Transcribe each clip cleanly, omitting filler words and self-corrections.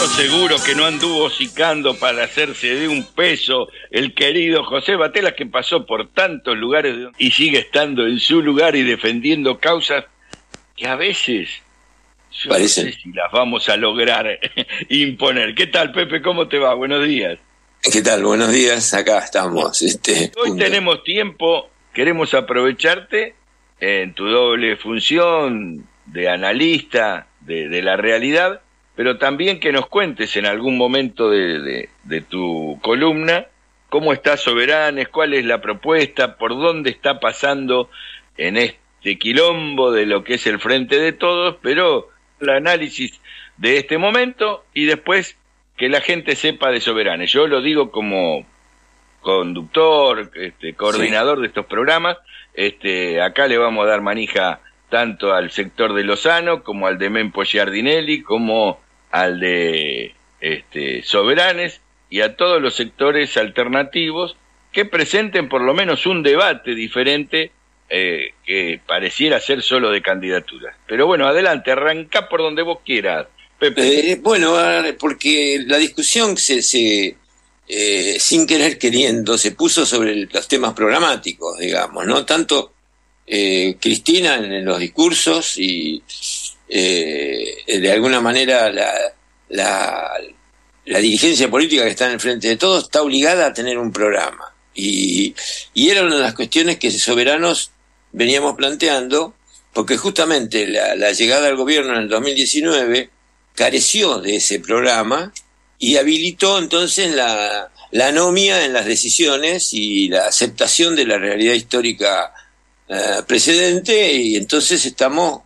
seguro que no anduvo hocicando para hacerse de un peso el querido José Batela, que pasó por tantos lugares y sigue estando en su lugar y defendiendo causas que a veces yo no sé si las vamos a lograr imponer. ¿Qué tal, Pepe? ¿Cómo te va? Buenos días. ¿Qué tal? Buenos días. Acá estamos. Hoy tenemos tiempo, queremos aprovecharte en tu doble función de analista de la realidad, pero también que nos cuentes en algún momento de tu columna cómo está Soberanes, cuál es la propuesta, por dónde está pasando en este quilombo de lo que es el Frente de Todos, pero el análisis de este momento y después que la gente sepa de Soberanes. Yo lo digo como conductor, coordinador de estos programas. Acá le vamos a dar manija tanto al sector de Lozano como al de Mempo Giardinelli, como al de Soberanes y a todos los sectores alternativos que presenten por lo menos un debate diferente que pareciera ser solo de candidaturas. Pero bueno, adelante, arrancá por donde vos quieras, Pepe. Porque la discusión sin querer queriendo se puso sobre los temas programáticos, digamos, ¿no? Tanto Cristina en los discursos y de alguna manera la dirigencia política que está en el Frente de Todos está obligada a tener un programa. Y era una de las cuestiones que Soberanos veníamos planteando, porque justamente la llegada al gobierno en el 2019 careció de ese programa y habilitó entonces la anomia en las decisiones y la aceptación de la realidad histórica precedente, y entonces estamos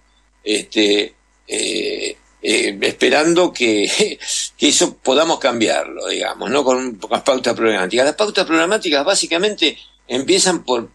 esperando que eso podamos cambiarlo, digamos, ¿no? Con las pautas programáticas. Las pautas programáticas básicamente empiezan por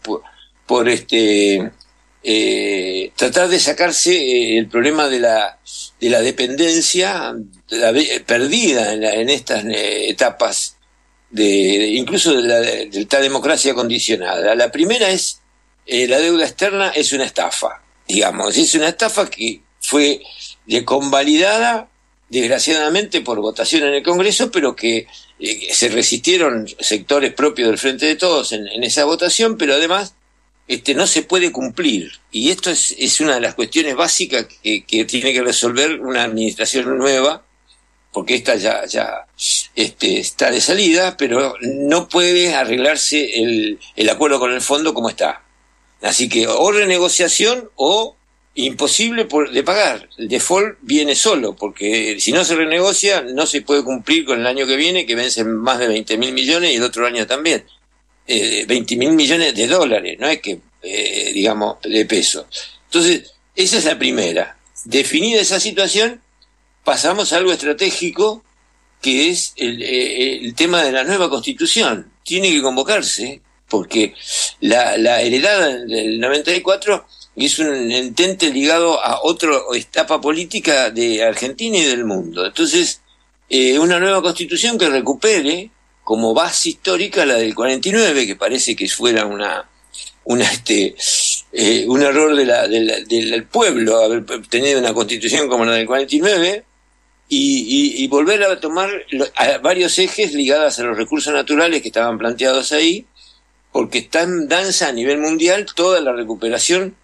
tratar de sacarse el problema de la dependencia perdida en estas etapas incluso de esta democracia condicionada. La primera es la deuda externa es una estafa, digamos, es una estafa que fue convalidada desgraciadamente por votación en el Congreso, pero que se resistieron sectores propios del Frente de Todos en esa votación, pero además no se puede cumplir, y esto es una de las cuestiones básicas que tiene que resolver una administración nueva, porque esta ya está de salida, pero no puede arreglarse el acuerdo con el fondo como está. Así que o renegociación o imposible de pagar. El default viene solo, porque si no se renegocia no se puede cumplir con el año que viene, que vence más de 20.000 millones, y el otro año también. 20.000 millones de dólares, no es que, digamos, de pesos. Entonces, esa es la primera. Definida esa situación, pasamos a algo estratégico, que es el tema de la nueva Constitución. Tiene que convocarse, porque la heredada del 94 es un entente ligado a otra etapa política de Argentina y del mundo. Entonces, una nueva Constitución que recupere como base histórica la del 49, que parece que fuera un error del pueblo haber tenido una Constitución como la del 49, y volver a tomar varios ejes ligados a los recursos naturales que estaban planteados ahí, porque está en danza a nivel mundial toda la recuperación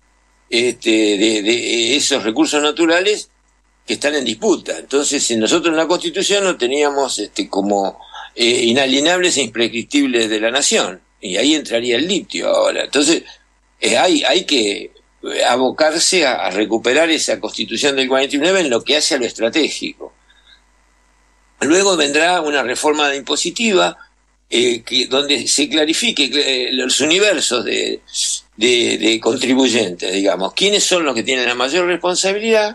de esos recursos naturales que están en disputa. Entonces, nosotros en la Constitución no teníamos como inalienables e imprescriptibles de la nación, y ahí entraría el litio ahora. Entonces, hay que abocarse a recuperar esa Constitución del 49 en lo que hace a lo estratégico. Luego vendrá una reforma impositiva donde se clarifique los universos de contribuyentes, digamos, quiénes son los que tienen la mayor responsabilidad,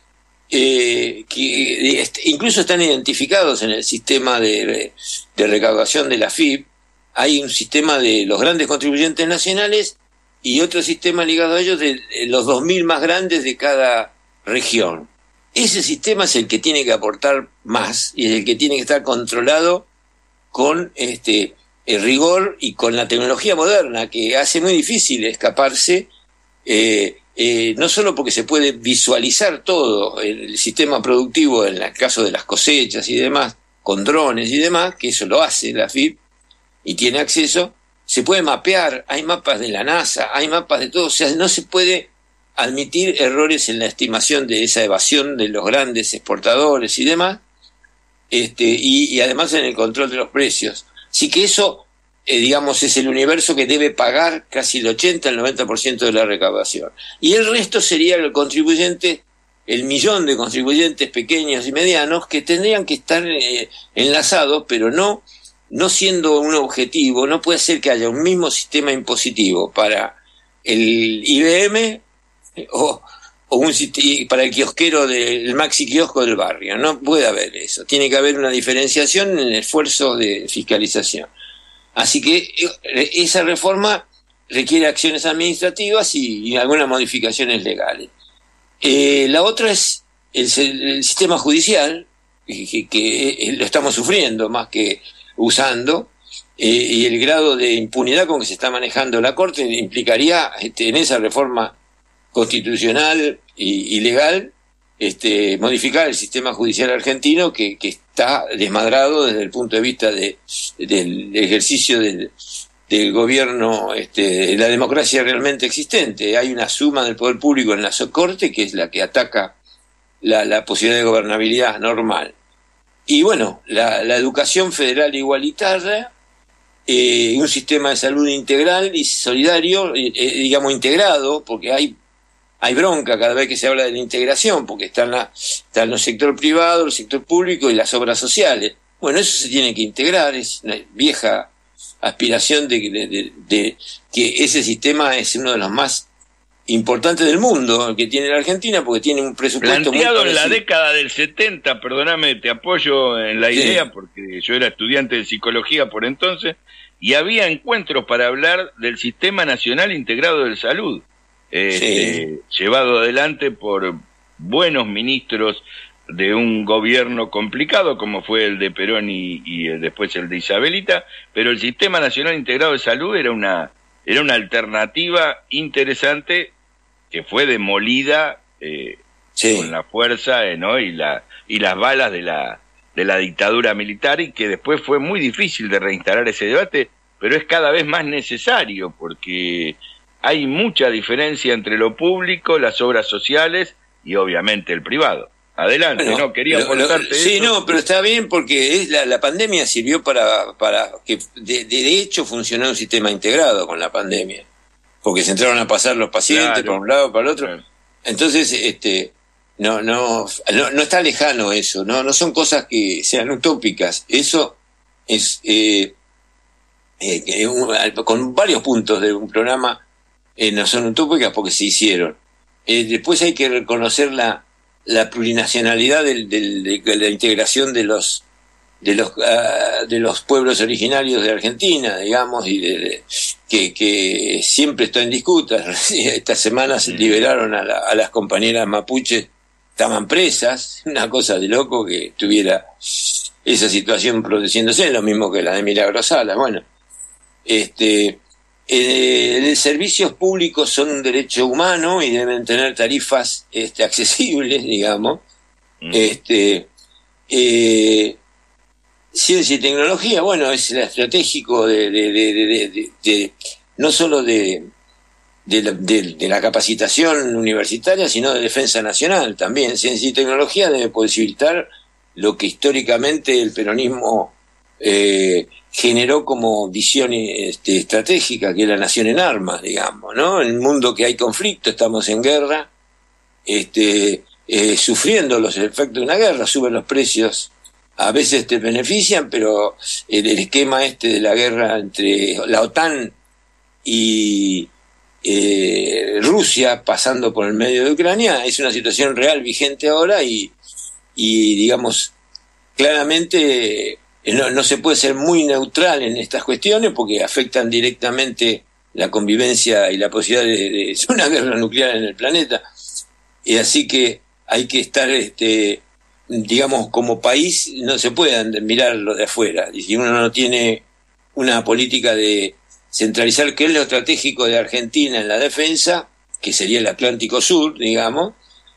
que incluso están identificados en el sistema de recaudación de la FIP. Hay un sistema de los grandes contribuyentes nacionales y otro sistema ligado a ellos de los 2.000 más grandes de cada región. Ese sistema es el que tiene que aportar más y es el que tiene que estar controlado con el rigor y con la tecnología moderna, que hace muy difícil escaparse no solo porque se puede visualizar todo el sistema productivo en el caso de las cosechas y demás, con drones y demás, que eso lo hace la FIP y tiene acceso, se puede mapear, hay mapas de la NASA, hay mapas de todo, o sea, no se puede admitir errores en la estimación de esa evasión de los grandes exportadores y demás, y además en el control de los precios. Así que eso, digamos, es el universo que debe pagar casi el 80 al 90% de la recaudación. Y el resto sería el contribuyente, el millón de contribuyentes pequeños y medianos que tendrían que estar enlazados, pero no siendo un objetivo. No puede ser que haya un mismo sistema impositivo para el IBM o para el kiosquero del maxi kiosco del barrio. No puede haber eso. Tiene que haber una diferenciación en el esfuerzo de fiscalización. Así que esa reforma requiere acciones administrativas y algunas modificaciones legales. La otra es el sistema judicial, que lo estamos sufriendo más que usando, y el grado de impunidad con que se está manejando la Corte implicaría en esa reforma constitucional y legal modificar el sistema judicial argentino que está desmadrado desde el punto de vista del ejercicio del gobierno, de la democracia realmente existente. Hay una suma del poder público en la Corte que es la que ataca la posibilidad de gobernabilidad normal. Y bueno, la educación federal igualitaria, un sistema de salud integral y solidario, digamos integrado, porque hay bronca cada vez que se habla de la integración, porque está en el sector privado, el sector público y las obras sociales. Bueno, eso se tiene que integrar, es una vieja aspiración de que ese sistema es uno de los más importantes del mundo, el que tiene la Argentina, porque tiene un presupuesto planteado muy en la década del 70, perdóname, te apoyo en la idea, sí, porque yo era estudiante de psicología por entonces, y había encuentros para hablar del Sistema Nacional Integrado de Salud, sí, llevado adelante por buenos ministros de un gobierno complicado como fue el de Perón y después el de Isabelita, pero el Sistema Nacional Integrado de Salud era una alternativa interesante que fue demolida sí. con la fuerza ¿no? y las balas de la dictadura militar, y que después fue muy difícil de reinstalar ese debate, pero es cada vez más necesario porque hay mucha diferencia entre lo público, las obras sociales y obviamente el privado. Adelante, Bueno, no, quería aportarte sí, eso. no, pero está bien porque la pandemia sirvió para que de hecho funcionó un sistema integrado con la pandemia, porque se entraron a pasar los pacientes Claro, por un lado para el otro. claro. Entonces, no está lejano eso, no son cosas que sean utópicas. Eso es con varios puntos de un programa no son utópicas porque se hicieron. Después hay que reconocer la plurinacionalidad de la integración de los pueblos originarios de Argentina, digamos, y que siempre está en disputa. Esta semana se liberaron a las compañeras mapuches, estaban presas, una cosa de loco que tuviera esa situación produciéndose, lo mismo que la de Milagro Sala. Bueno, servicios públicos son un derecho humano y deben tener tarifas accesibles, digamos. Ciencia y tecnología, bueno, es el estratégico no solo de la capacitación universitaria, sino de defensa nacional también. Ciencia y tecnología debe posibilitar lo que históricamente el peronismo generó como visión estratégica, que es la nación en armas, digamos, ¿no? En el mundo que hay conflicto, estamos en guerra, sufriendo los efectos de una guerra, suben los precios, a veces te benefician, pero el esquema de la guerra entre la OTAN y Rusia, pasando por el medio de Ucrania, es una situación real vigente ahora y digamos, claramente no se puede ser muy neutral en estas cuestiones porque afectan directamente la convivencia y la posibilidad de una guerra nuclear en el planeta. Y así que hay que estar, digamos, como país, no se puede mirarlo de afuera. Y si uno no tiene una política de centralizar qué es lo estratégico de Argentina en la defensa, que sería el Atlántico Sur, digamos,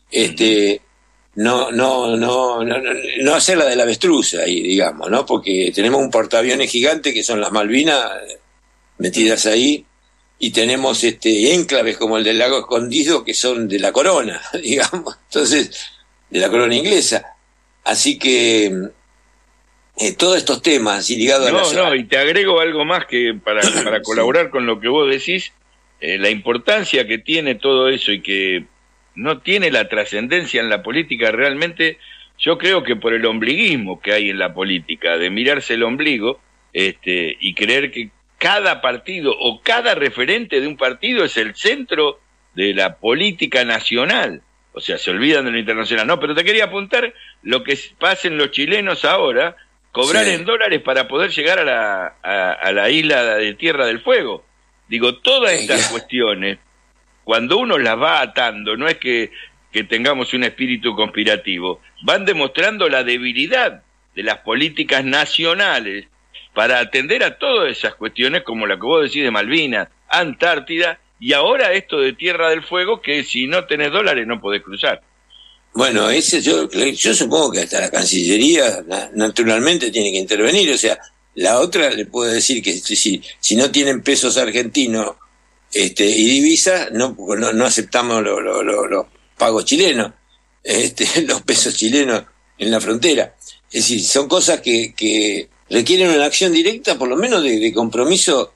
no hacer la del avestruz ahí, digamos, ¿no? Porque tenemos un portaaviones gigante que son las Malvinas metidas ahí, y tenemos enclaves como el del Lago Escondido que son de la corona, digamos, entonces, de la corona inglesa. Así que todos estos temas y ligados y te agrego algo más que para colaborar con lo que vos decís, la importancia que tiene todo eso y que no tiene la trascendencia en la política realmente, yo creo que por el ombliguismo que hay en la política, de mirarse el ombligo, y creer que cada partido o cada referente de un partido es el centro de la política nacional. O sea, se olvidan de lo internacional. No, pero te quería apuntar lo que pasen los chilenos ahora, cobrar en dólares para poder llegar a la isla de Tierra del Fuego. Digo, todas estas cuestiones, cuando uno las va atando, no es que tengamos un espíritu conspirativo, van demostrando la debilidad de las políticas nacionales para atender a todas esas cuestiones, como la que vos decís de Malvinas, Antártida, y ahora esto de Tierra del Fuego, que si no tenés dólares no podés cruzar. Bueno, yo supongo que hasta la Cancillería naturalmente tiene que intervenir. O sea, la otra le puedo decir que si no tienen pesos argentinos y divisas, no aceptamos los pagos chilenos, los pesos chilenos en la frontera. Es decir, son cosas que requieren una acción directa, por lo menos de compromiso,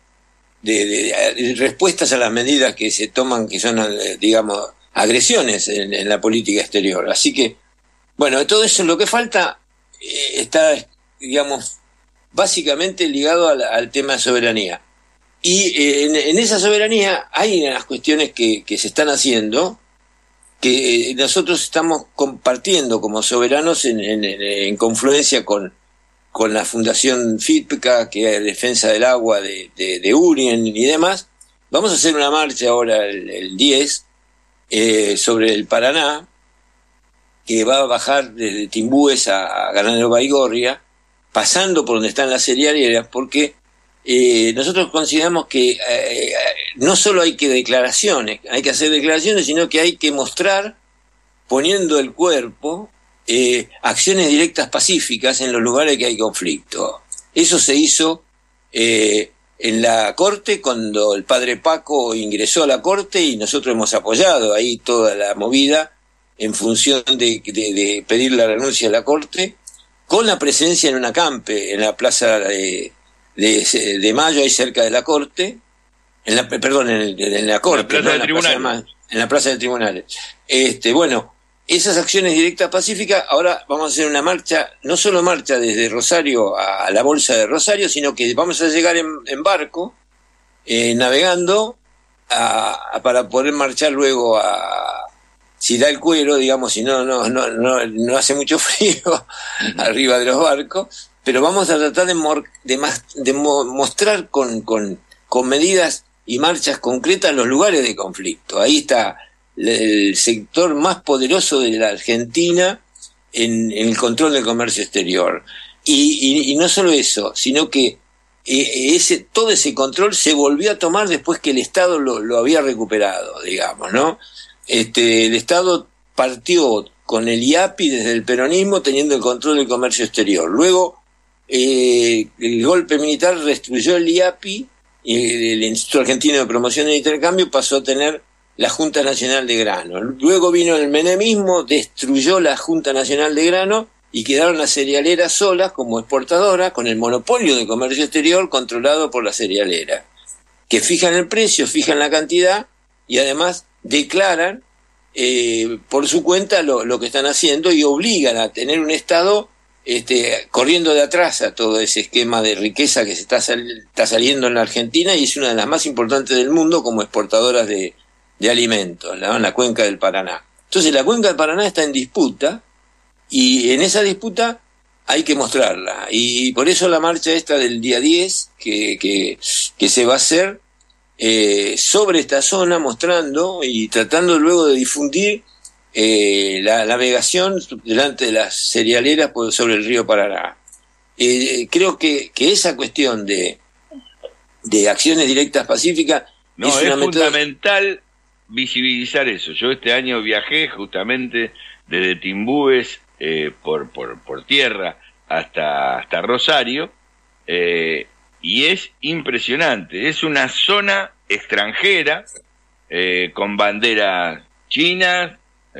de respuestas a las medidas que se toman, que son, digamos, agresiones en la política exterior. Así que, bueno, todo eso, lo que falta está, digamos, básicamente ligado al tema de soberanía. Y en esa soberanía hay unas cuestiones que se están haciendo, que nosotros estamos compartiendo como soberanos en confluencia con la Fundación FIPCA, que es Defensa del Agua de Urien y demás. Vamos a hacer una marcha ahora el 10 sobre el Paraná, que va a bajar desde Timbúes a Granero Baigorria, pasando por donde están las cerealeras, porque nosotros consideramos que no solo hay que hacer declaraciones, sino que hay que mostrar, poniendo el cuerpo, acciones directas pacíficas en los lugares que hay conflicto. Eso se hizo en la Corte, cuando el padre Paco ingresó a la Corte, y nosotros hemos apoyado ahí toda la movida en función de pedir la renuncia a la Corte, con la presencia en un acampe en la Plaza de Mayo, ahí cerca de la Corte, en la Corte, en la Plaza de Tribunales. Bueno, esas acciones directas pacíficas, ahora vamos a hacer una marcha, no solo marcha desde Rosario a la Bolsa de Rosario, sino que vamos a llegar en barco, navegando, para poder marchar luego si da el cuero, digamos, si no hace mucho frío arriba de los barcos, pero vamos a tratar de mostrar con medidas y marchas concretas los lugares de conflicto. Ahí está el sector más poderoso de la Argentina en el control del comercio exterior. Y no solo eso, sino que todo ese control se volvió a tomar después que el Estado lo había recuperado, digamos, ¿no? El Estado partió con el IAPI desde el peronismo, teniendo el control del comercio exterior. Luego el golpe militar destruyó el IAPI, y el Instituto Argentino de Promoción del Intercambio pasó a tener la Junta Nacional de Grano. Luego vino el menemismo, destruyó la Junta Nacional de Grano, y quedaron las cerealeras solas como exportadoras, con el monopolio de comercio exterior controlado por las cerealeras, que fijan el precio, fijan la cantidad, y además declaran por su cuenta lo que están haciendo, y obligan a tener un Estado corriendo de atrás a todo ese esquema de riqueza que se está saliendo en la Argentina, y es una de las más importantes del mundo como exportadoras de alimentos, en la cuenca del Paraná. Entonces la cuenca del Paraná está en disputa, y en esa disputa hay que mostrarla, y por eso la marcha esta del día 10 que se va a hacer sobre esta zona, mostrando y tratando luego de difundir la navegación delante de las cerealeras sobre el río Paraná. Creo que esa cuestión de acciones directas pacíficas es fundamental visibilizar eso. Yo este año viajé justamente desde Timbúes por tierra hasta Rosario, y es impresionante. Es una zona extranjera con banderas chinas,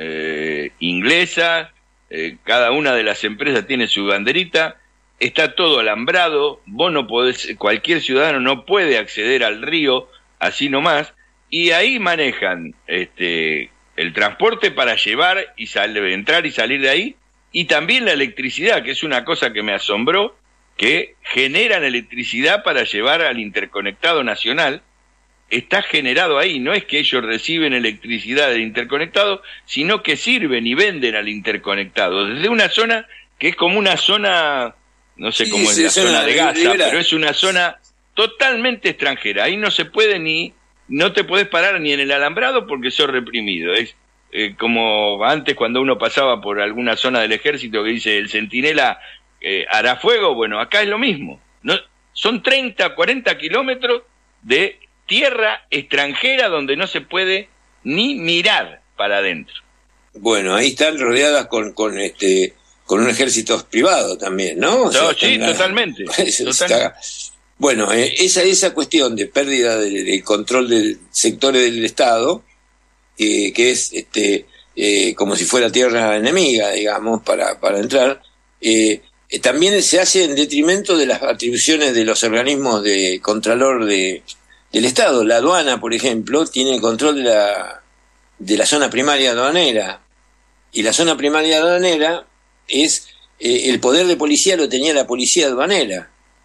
inglesas, cada una de las empresas tiene su banderita, está todo alambrado, vos no podés, cualquier ciudadano no puede acceder al río así nomás, y ahí manejan el transporte para llevar y entrar y salir de ahí, y también la electricidad, que es una cosa que me asombró, que generan electricidad para llevar al interconectado nacional. Está generado ahí, no es que ellos reciben electricidad del interconectado, sino que sirven y venden al interconectado, desde una zona que es como una zona, no sé cómo es la zona de Gaza, pero es una zona totalmente extranjera. Ahí no se puede no te podés parar ni en el alambrado porque sos reprimido. Es como antes cuando uno pasaba por alguna zona del ejército que dice el centinela hará fuego. Bueno, acá es lo mismo. No, son 30, 40 kilómetros de tierra extranjera donde no se puede ni mirar para adentro. Bueno, ahí están rodeadas con un ejército privado también, ¿no? O sea, sí, totalmente. Bueno, esa cuestión de pérdida del control del sectores del Estado, que es como si fuera tierra enemiga, digamos, para entrar, también se hace en detrimento de las atribuciones de los organismos de contralor del Estado. La aduana, por ejemplo, tiene control de la zona primaria aduanera, y la zona primaria aduanera es el poder de policía lo tenía la policía aduanera.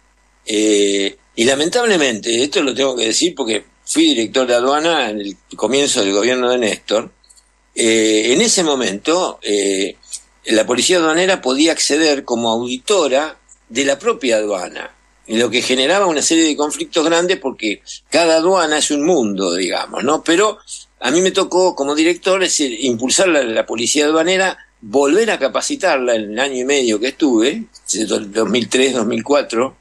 Y lamentablemente, esto lo tengo que decir porque fui director de aduana en el comienzo del gobierno de Néstor, en ese momento la policía aduanera podía acceder como auditora de la propia aduana, lo que generaba una serie de conflictos grandes porque cada aduana es un mundo, digamos, ¿no? Pero a mí me tocó como director, es decir, impulsar la policía aduanera, volver a capacitarla en el año y medio que estuve, 2003-2004.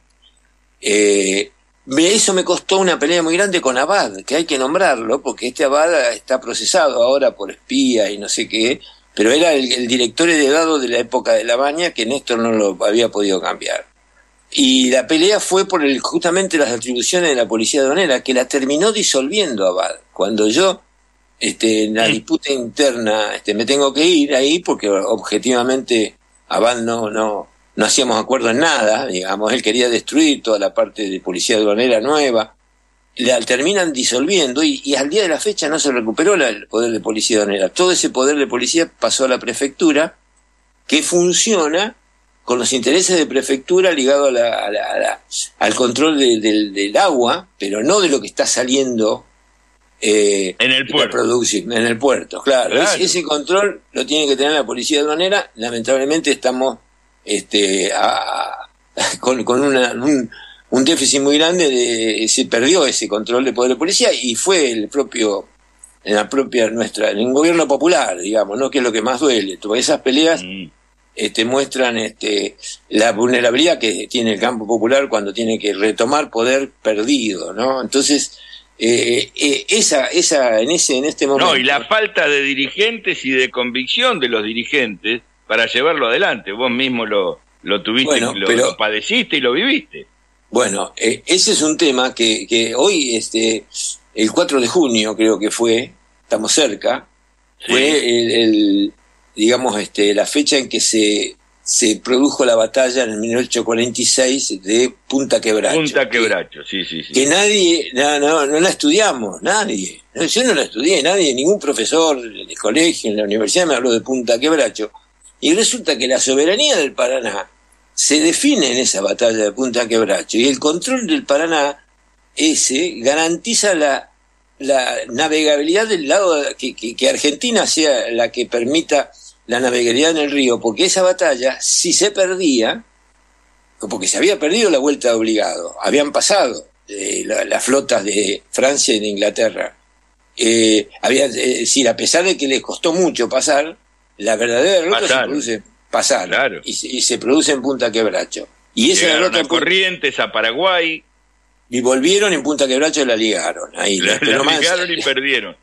Eso me costó una pelea muy grande con Abad, que hay que nombrarlo, porque Abad está procesado ahora por espía y no sé qué, pero era el director heredado de la época de La Baña, que Néstor no lo había podido cambiar. Y la pelea fue por justamente las atribuciones de la policía aduanera, que la terminó disolviendo Abad. Cuando yo, en la disputa interna, me tengo que ir ahí, porque objetivamente Abad no hacíamos acuerdo en nada, digamos, él quería destruir toda la parte de policía aduanera nueva, la terminan disolviendo y al día de la fecha no se recuperó el poder de policía aduanera. Todo ese poder de policía pasó a la prefectura, que funciona con los intereses de prefectura ligado al control del agua, pero no de lo que está saliendo en el puerto. En el puerto, claro. Ese control lo tiene que tener la policía aduanera. Lamentablemente estamos con un déficit muy grande, se perdió ese control de poder de policía y fue en un gobierno popular, digamos, ¿no? Que es lo que más duele. Todas esas peleas muestran la vulnerabilidad que tiene el campo popular cuando tiene que retomar poder perdido, ¿no? Entonces, en este momento. No, y la falta de dirigentes y de convicción de los dirigentes para llevarlo adelante. Vos mismo lo tuviste, bueno, lo padeciste y lo viviste. Bueno, ese es un tema que hoy, el 4 de junio creo que estamos cerca, sí. Fue digamos, la fecha en que se produjo la batalla en el 1846 de Punta Quebracho. Punta Quebracho, sí. Que nadie, no la estudiamos, nadie. Yo no la estudié, nadie, ningún profesor del colegio, en la universidad me habló de Punta Quebracho. Y resulta que la soberanía del Paraná se define en esa batalla de Punta Quebracho, y el control del Paraná garantiza la navegabilidad del lado, que Argentina sea la que permita la navegabilidad en el río, porque esa batalla, si se perdía, porque se había perdido la vuelta de obligado, habían pasado las flotas de Francia y de Inglaterra, es decir, a pesar de que les costó mucho pasar, la verdadera derrota se produce claro. y se produce en Punta Quebracho. Y esa derrota a Corrientes, a Paraguay. Y volvieron en Punta Quebracho y la ligaron. Ahí la ligaron y perdieron.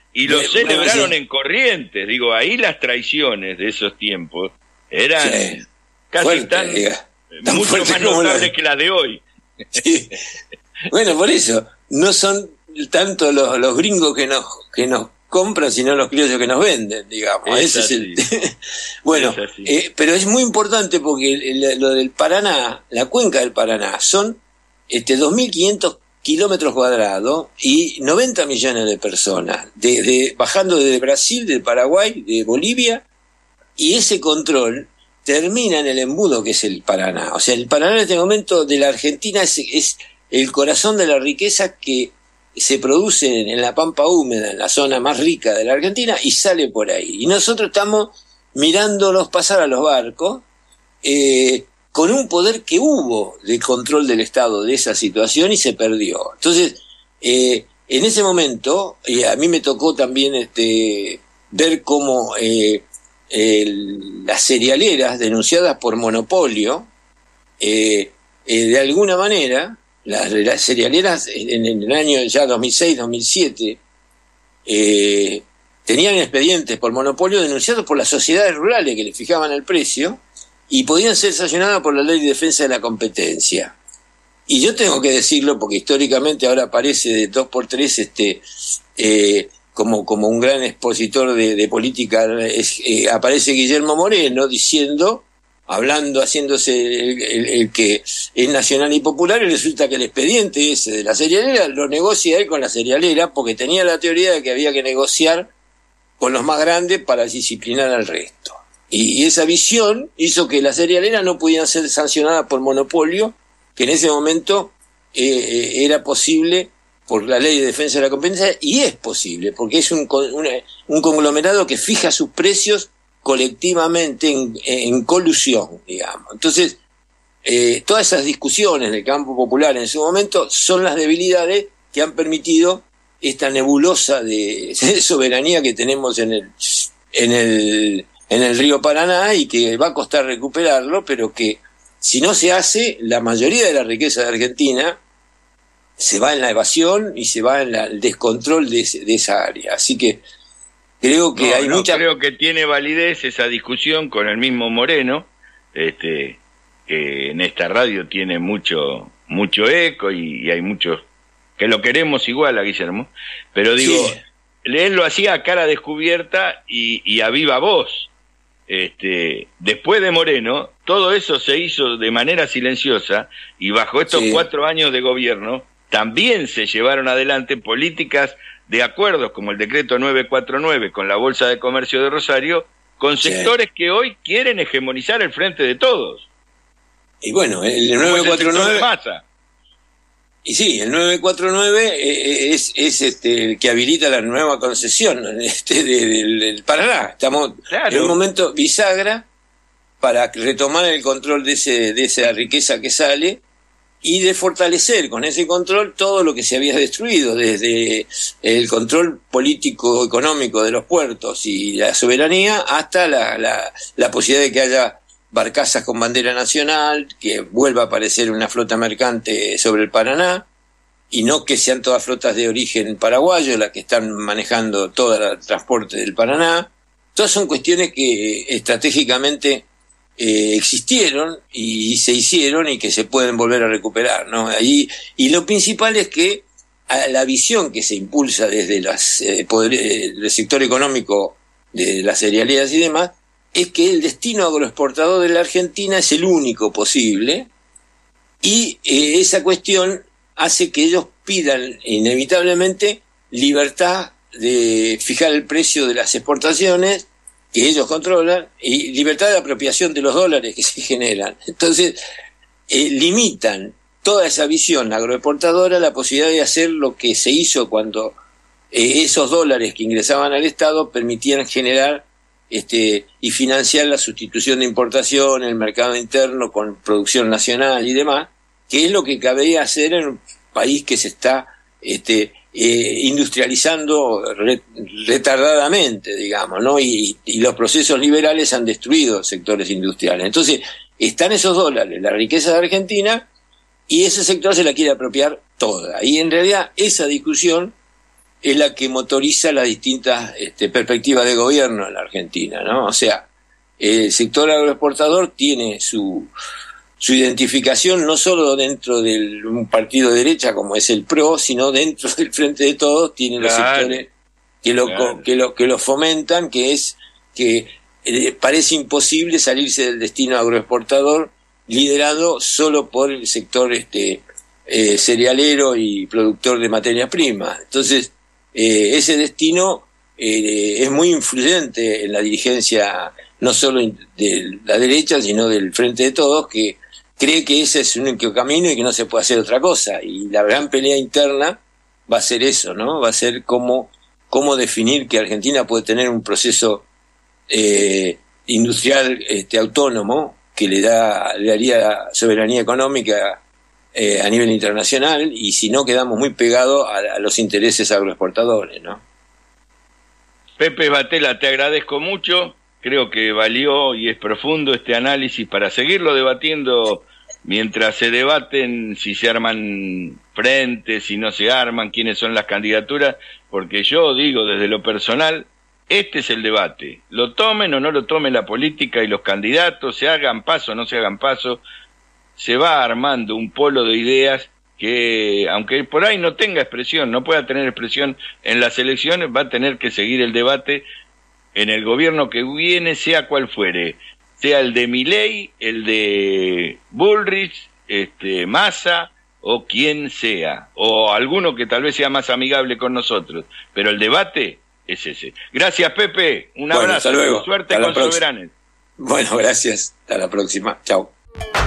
Y lo celebraron en Corrientes. Digo, ahí las traiciones de esos tiempos eran casi fuerte, tan mucho más notables que las de hoy. Sí. Bueno, por eso, no son tanto los gringos que nos compran, sino los criollos que nos venden, digamos. Ese es el... Bueno, pero es muy importante porque lo del Paraná, la cuenca del Paraná, son 2.500 kilómetros cuadrados y 90 millones de personas, bajando desde Brasil, del Paraguay, de Bolivia, y ese control termina en el embudo que es el Paraná. O sea, el Paraná en este momento de la Argentina es el corazón de la riqueza que se produce en la pampa húmeda, en la zona más rica de la Argentina, y sale por ahí. Y nosotros estamos mirándolos pasar a los barcos, con un poder que hubo de control del Estado de esa situación y se perdió. Entonces, en ese momento, a mí me tocó también ver cómo las cerealeras denunciadas por monopolio, de alguna manera, las cerealeras en el año ya 2006-2007 tenían expedientes por monopolio denunciados por las sociedades rurales que les fijaban el precio y podían ser sancionadas por la Ley de Defensa de la Competencia. Y yo tengo que decirlo porque históricamente ahora aparece de 2x3 como un gran expositor de política, aparece Guillermo Moreno haciéndose el que es nacional y popular, y resulta que el expediente ese de la cerealera lo negocia él con la cerealera porque tenía la teoría de que había que negociar con los más grandes para disciplinar al resto. Y esa visión hizo que las cerealeras no pudieran ser sancionadas por monopolio, que en ese momento era posible por la Ley de Defensa de la Competencia, y es posible, porque es un conglomerado que fija sus precios colectivamente en colusión, digamos. Entonces, todas esas discusiones del campo popular en su momento son las debilidades que han permitido esta nebulosa de soberanía que tenemos en el río Paraná, y que va a costar recuperarlo, pero que si no se hace, la mayoría de la riqueza de Argentina se va en la evasión y se va en el descontrol de esa área. Así que creo que creo que tiene validez esa discusión con el mismo Moreno, que en esta radio tiene mucho eco, y hay muchos que lo queremos igual a Guillermo, pero digo, sí, él lo hacía a cara descubierta y a viva voz. Después de Moreno, todo eso se hizo de manera silenciosa, y bajo estos 4 años de gobierno también se llevaron adelante políticas de acuerdos como el decreto 949 con la Bolsa de Comercio de Rosario, con sectores que hoy quieren hegemonizar el frente de todos. Y bueno, el 949... Y sí, el 949 es el que habilita la nueva concesión del Paraná. Estamos en un momento bisagra para retomar el control de esa riqueza que sale, y de fortalecer con ese control todo lo que se había destruido, desde el control político-económico de los puertos y la soberanía, hasta la posibilidad de que haya barcazas con bandera nacional, que vuelva a aparecer una flota mercante sobre el Paraná, y no que sean todas flotas de origen paraguayo las que están manejando todo el transporte del Paraná. Todas son cuestiones que estratégicamente existieron y se hicieron y que se pueden volver a recuperar, ¿no? Y lo principal es que a la visión que se impulsa desde el sector económico de las cerealeras y demás, es que el destino agroexportador de la Argentina es el único posible, y esa cuestión hace que ellos pidan inevitablemente libertad de fijar el precio de las exportaciones que ellos controlan, y libertad de apropiación de los dólares que se generan. Entonces, limitan toda esa visión agroexportadora a la posibilidad de hacer lo que se hizo cuando esos dólares que ingresaban al Estado permitían generar y financiar la sustitución de importación, el mercado interno con producción nacional y demás, que es lo que cabría hacer en un país que se está industrializando retardadamente, digamos, ¿no? Y los procesos liberales han destruido sectores industriales. Entonces, están esos dólares, la riqueza de Argentina, y ese sector se la quiere apropiar toda. Y en realidad esa discusión es la que motoriza las distintas perspectivas de gobierno en la Argentina, ¿no? O sea, el sector agroexportador tiene su identificación no solo dentro de un partido de derecha como es el PRO, sino dentro del Frente de Todos, tiene los sectores que lo fomentan, que es que parece imposible salirse del destino agroexportador liderado solo por el sector cerealero y productor de materias primas. Entonces, ese destino es muy influyente en la dirigencia, no solo de la derecha, sino del Frente de Todos, que cree que ese es un único camino y que no se puede hacer otra cosa. Y la gran pelea interna va a ser eso, ¿no? Va a ser cómo definir que Argentina puede tener un proceso industrial autónomo que le daría soberanía económica a nivel internacional, y si no quedamos muy pegados a los intereses agroexportadores, ¿no? Pepe Batela, te agradezco mucho, creo que valió y es profundo este análisis para seguirlo debatiendo mientras se debaten si se arman frentes, si no se arman, quiénes son las candidaturas, porque yo digo desde lo personal, este es el debate, lo tomen o no lo tomen la política y los candidatos, se hagan paso o no se hagan paso, se va armando un polo de ideas que, aunque por ahí no tenga expresión, no pueda tener expresión en las elecciones, va a tener que seguir el debate en el gobierno que viene, sea cual fuere, sea el de Milei, el de Bullrich, Massa, o quien sea, o alguno que tal vez sea más amigable con nosotros, pero el debate es ese. Gracias, Pepe, un abrazo, hasta luego. Suerte con Soberanes. Bueno, gracias, hasta la próxima, chao.